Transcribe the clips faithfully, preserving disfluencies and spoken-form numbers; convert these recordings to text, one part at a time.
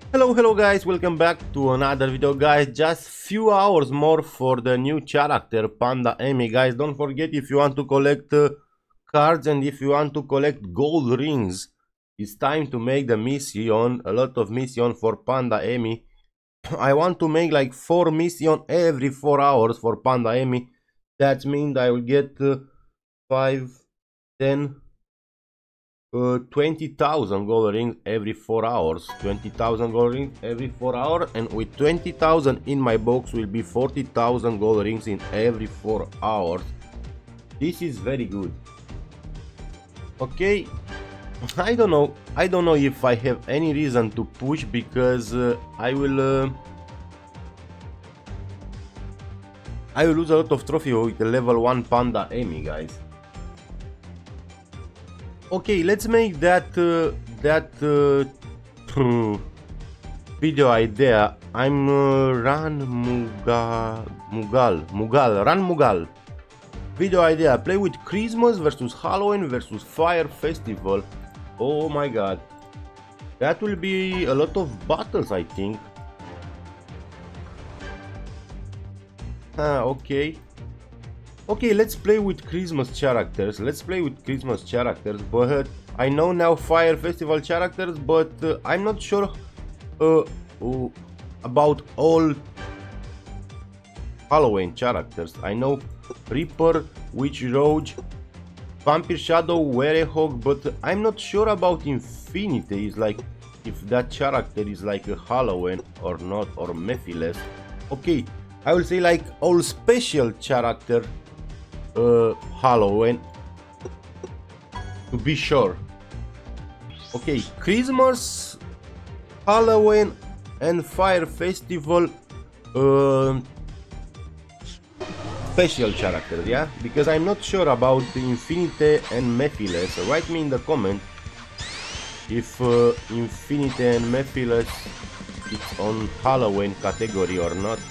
Hello hello guys, welcome back to another video guys. Just few hours more for the new character Panda Amy guys. Don't forget, if you want to collect uh, cards and if you want to collect gold rings, it's time to make the mission, a lot of mission for Panda Amy. I want to make like four mission every four hours for Panda Amy. That means I will get uh, five, ten, Uh, twenty thousand gold rings every four hours. twenty thousand gold rings every four hours, and with twenty thousand in my box will be forty thousand gold rings in every four hours. This is very good. Okay, I don't know. I don't know if I have any reason to push, because uh, I will. Uh, I will lose a lot of trophy with the level one Panda Amy, guys. Okay, let's make that uh, that uh, video idea. I'm uh, Ran Mughal, Mughal, Mughal, Ran Mughal. Video idea: play with Christmas versus Halloween versus Fire Festival. Oh my god, that will be a lot of battles, I think. Ah, okay. Okay, let's play with Christmas characters. Let's play with Christmas characters, but I know now Fire Festival characters, but uh, I'm not sure uh, uh, about all Halloween characters. I know Reaper, Witch Rogue, Vampire Shadow, Werehog, but I'm not sure about Infinity. Is like if that character is like a Halloween or not, or Mephiles. Okay, I will say like all special character. Uh, Halloween, to be sure. Okay, Christmas, Halloween and Fire Festival uh, special characters, yeah, because I'm not sure about the Infinity and Mephiles. Write me in the comment if uh, Infinity and Mephiles it's on Halloween category or not.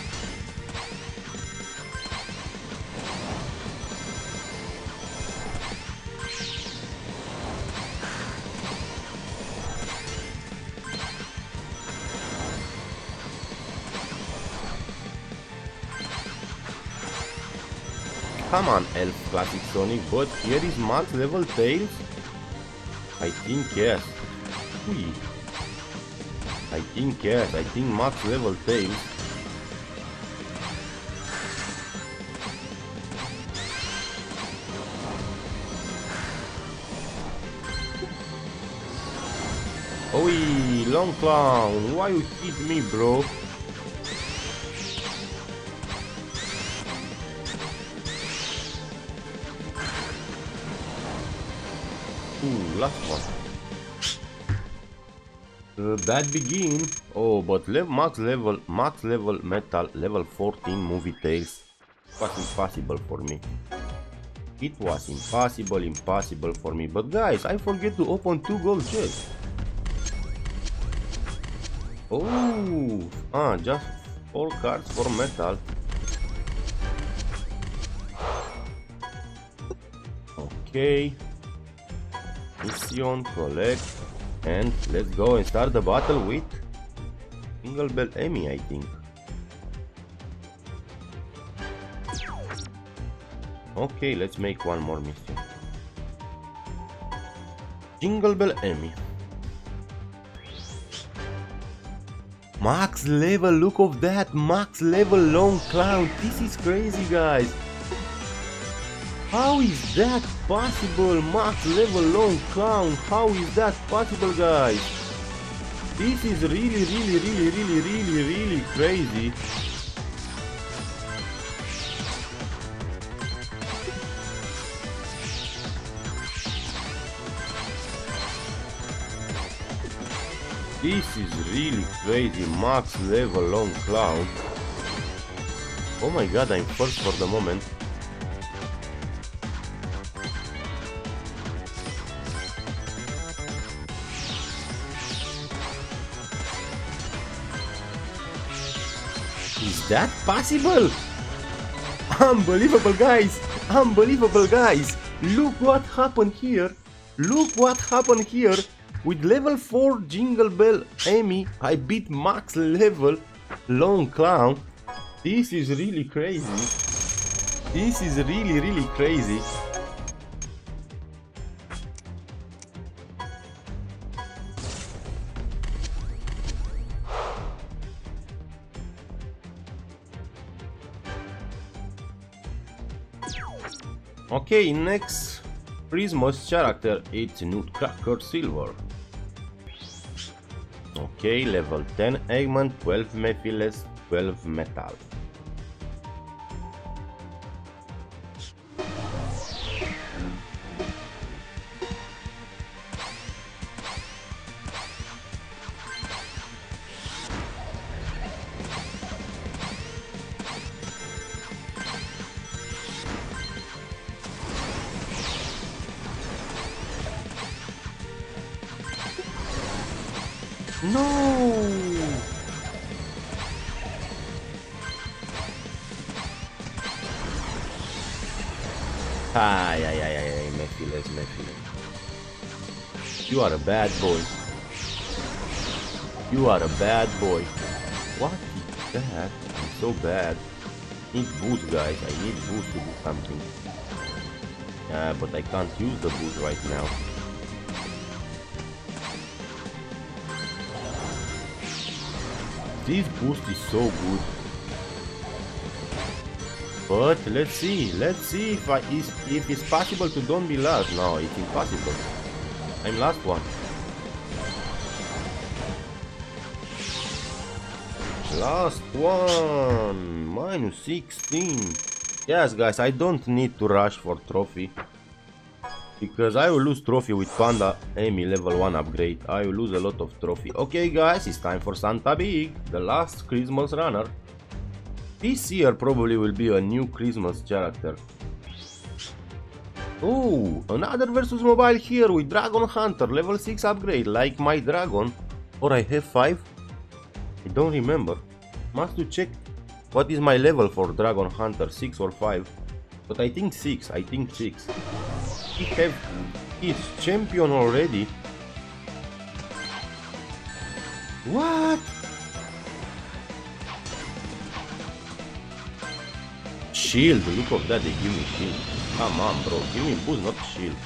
Come on, Elf Classic Sonic, but here is max level Tails? I think yes. Ui. I think yes, I think max level Tails. Oi, Long Clown, why you hit me, bro? Ooh, last one. Uh, bad begin. Oh, but level, max level, max level metal, level fourteen movie Tails. It was impossible for me. It was impossible, impossible for me. But guys, I forget to open two gold chests. Oh, ah, just four cards for metal. Okay. Mission, collect, and let's go and start the battle with Jingle Bell Amy, I think. Okay, let's make one more mission. Jingle Bell Amy. Max level, look of that, max level Long Clown. This is crazy, guys. How is that possible? Max level Long Clown. How is that possible, guys? This is really, really, really, really, really, really crazy. This is really crazy. Max level Long Clown. Oh my god, I'm first for the moment. Is that possible? Unbelievable, guys! Unbelievable, guys! Look what happened here! Look what happened here! With level four Jingle Bell Amy, I beat max level Lone Clown. This is really crazy. This is really, really crazy. Okay, next Christmas character, it's Nutcracker Silver. Okay, level ten Eggman, twelve Mephiles, twelve Metal. No! Ay, ay, ay, ay, ay, Mephiles, Mephiles. You are a bad boy. You are a bad boy. What is that? I'm so bad. I need boost, guys. I need boost to do something. Yeah, but I can't use the boost right now. This boost is so good. But let's see, let's see if I is if it's possible to don't be last. No, it's impossible. I'm last one. Last one, minus sixteen. Yes, guys, I don't need to rush for trophy. Because I will lose trophy with Panda Amy level one upgrade. I will lose a lot of trophy. Okay guys, it's time for Santa Big, the last Christmas runner. This year probably will be a new Christmas character. Oh, another versus mobile here with Dragon Hunter, level six upgrade, like my dragon. Or I have five? I don't remember. Must to check what is my level for Dragon Hunter, six or five. But I think six, I think six. He have his champion already. What? Shield, look at that, they give me shield. Come on bro, give me boost, not shield.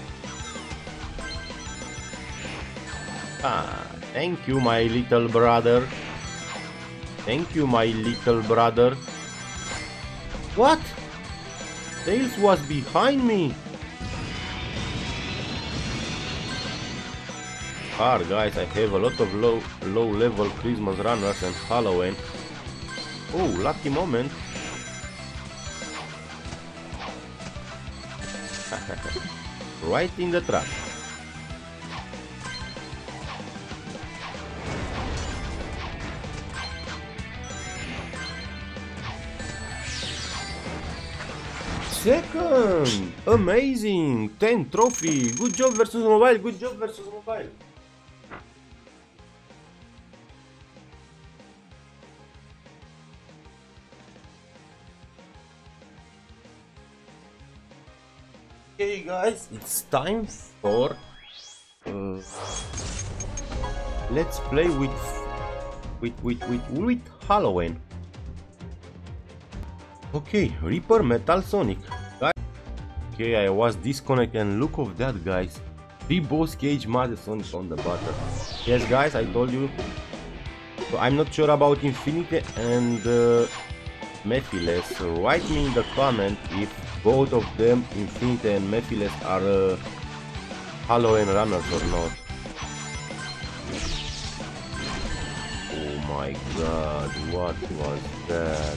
Ah, thank you my little brother. Thank you my little brother. What? Tails was behind me. Ah, guys, I have a lot of low low level Christmas runners and Halloween. Oh, lucky moment. Right in the trap. Second! Amazing! ten trophy! Good job versus mobile! Good job versus mobile! Okay guys, it's time for uh, let's play with with with with with Halloween. Okay, Reaper Metal Sonic. Okay, I was disconnected and look of that guys. Three boss cage Mother Sonic on the bottom. Yes guys, I told you. So I'm not sure about Infinity and uh, Mephiles. So write me in the comment if both of them, Infinity and Mephiles, are uh, Halloween runners or not. Oh my god, what was that?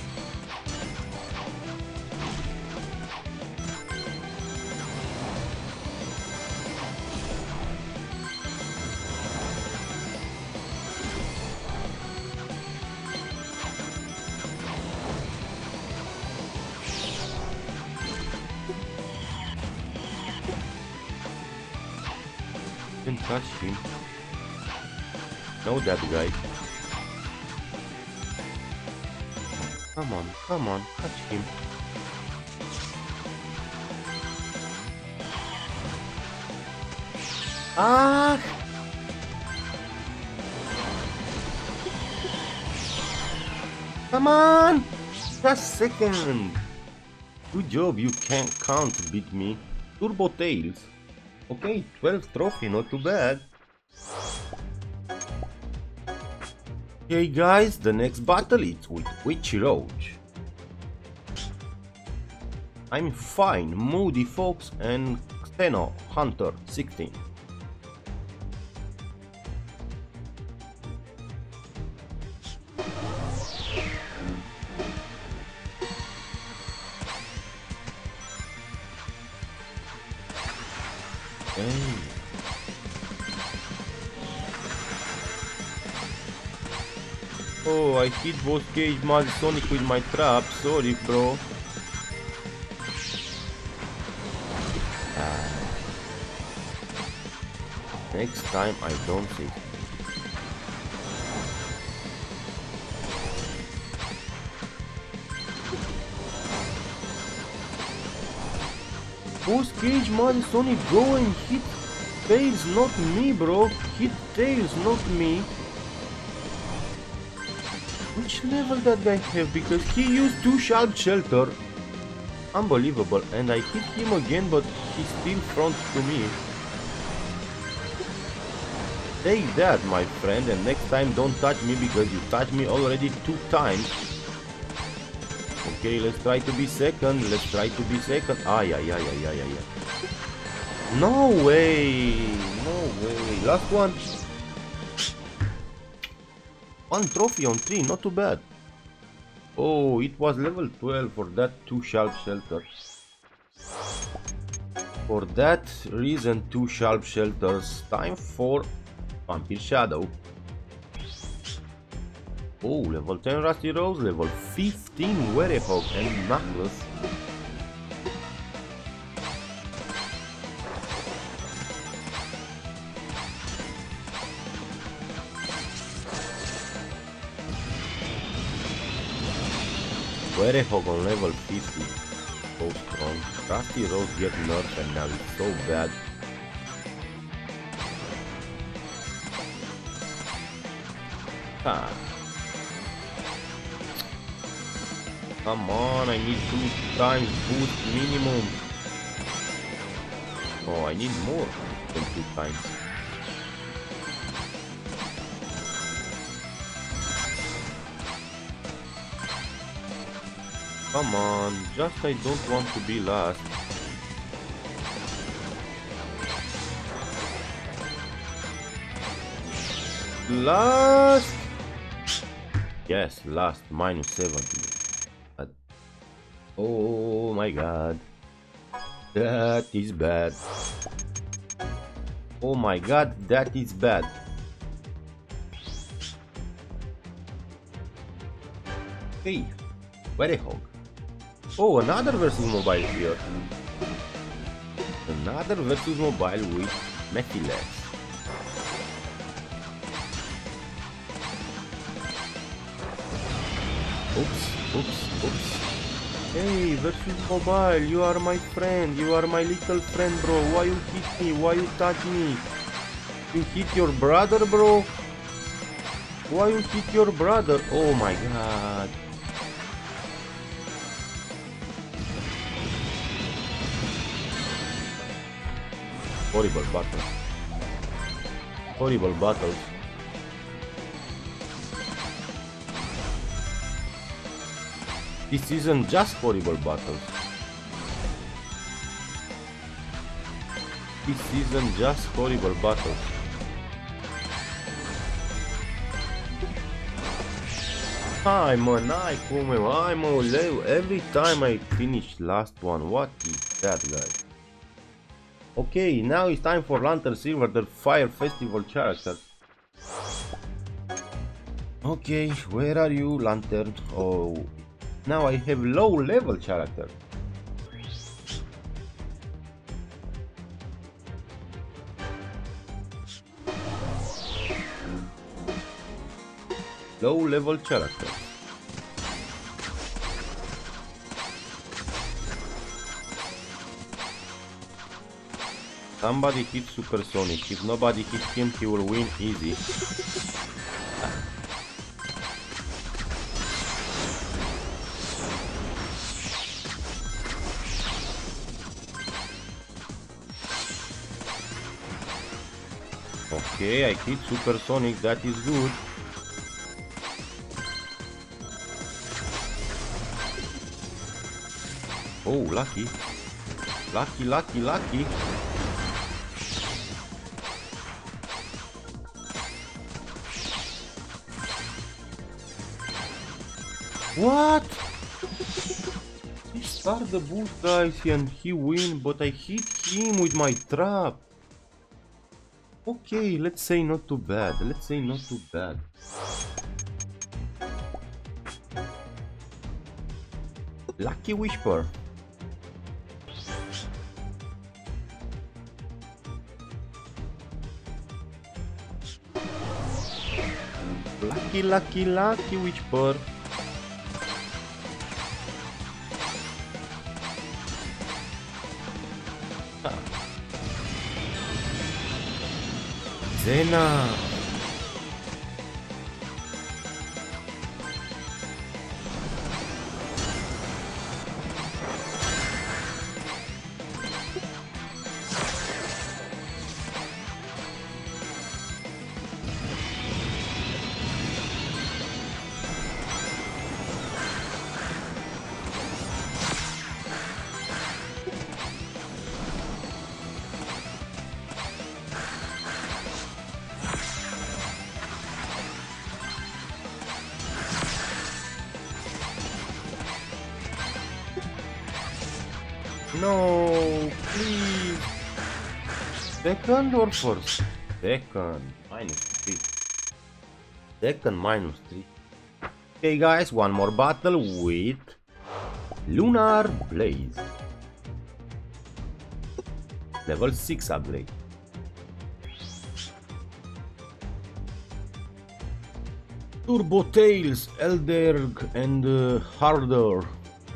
Didn't touch him. Know that guy. Come on, come on, catch him. Ah! Come on! Just second! Good job, you can't, can't beat me. Turbo Tails. Okay, twelve trophy, not too bad. Okay guys, the next battle is with Witchy Roach. I'm fine, Moody Fox and Xeno Hunter sixteen. Hey. Oh, I hit both Cage Sonic with my trap, sorry bro. Ah. Next time I don't think. Both Cage Sonic go and hit Tails, not me bro. Hit Tails, not me. Which level that guy have? Because he used two sharp shelter. Unbelievable. And I hit him again, but he still front to me. Take that, my friend, and next time don't touch me because you touched me already two times. Okay, let's try to be second. Let's try to be second. Ay, ay, ay, ay, ay, ay, ay. No way. No way. Last one. One trophy on three, not too bad. Oh, it was level twelve for that two sharp shelters. For that reason, two sharp shelters. Time for Vampire Shadow. Oh, level ten Rusty Rose, level fifteen Werehog and Knuckles. Werehog on level fifty, so strong. Rusty Rose get nerfed and now it's so bad. Ah. Come on, I need two times boost minimum. Oh, I need more than two times. Come on, just I don't want to be last. Last! Yes, last, minus seventy. But, oh my god. That is bad. Oh my god, that is bad. Hey, Werehog. Oh, another versus mobile here. Another versus mobile with Mephiles. Oops, oops, oops. Hey, versus mobile, you are my friend. You are my little friend, bro. Why you hit me? Why you touch me? You hit your brother, bro? Why you hit your brother? Oh my god. Horrible battles. Horrible battles. This isn't just horrible battles. This isn't just horrible battles. I'm an eye, I'm a level. Every time I finish last one. What is that, guys? Okay, now it's time for Lantern Silver, the Fire Festival character. Okay, where are you, Lantern? Oh, now I have low level character. Low level character. Somebody hit Supersonic. If nobody hits him, he will win easy. Okay, I hit Supersonic, that is good. Oh, lucky. Lucky, lucky, lucky. What? He started the boost, guys, and he win, but I hit him with my trap. Okay, let's say not too bad. Let's say not too bad. Lucky Whisper. Lucky, lucky, lucky Whisper. Zena. No, please. Second or first? Second. Minus three. Second minus three. Okay, guys, one more battle with Lunar Blaze. Level six upgrade. Turbo Tails, Elderg, and uh, Harder.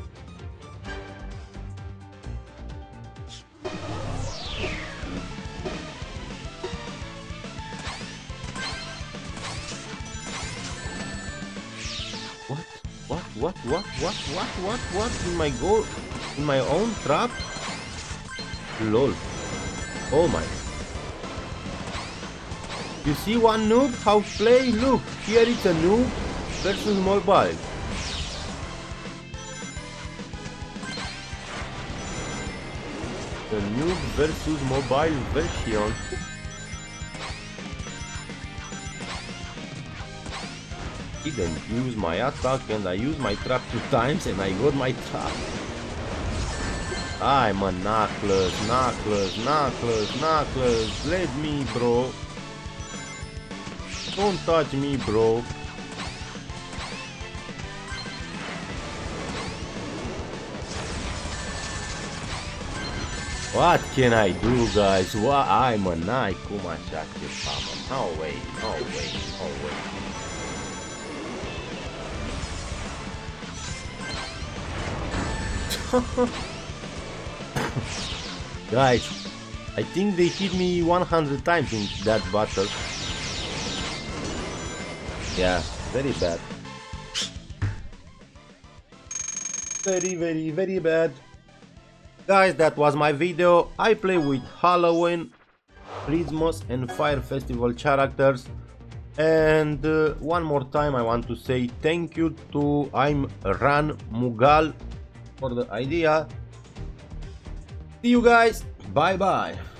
What? What? What? What? What? What? What? What? In my goal? In my own trap? Lol. Oh my. You see one noob how play? Look, here it's a noob versus mobile. The noob versus mobile version. Didn't use my attack and I used my trap two times and I got my trap. I'm a Knuckles, Knuckles, Knuckles, Knuckles. Let me, bro. Don't touch me, bro. What can I do, guys? What? I'm a knight. Cum așa ceva, mă. No way, no way, no way. Guys, I think they hit me one hundred times in that battle. Yeah, very bad. Very, very, very bad. Guys, that was my video. I play with Halloween, Christmas and Fire Festival characters. And uh, one more time I want to say thank you to I'm Ran Mughal for the idea. See you guys. Bye bye.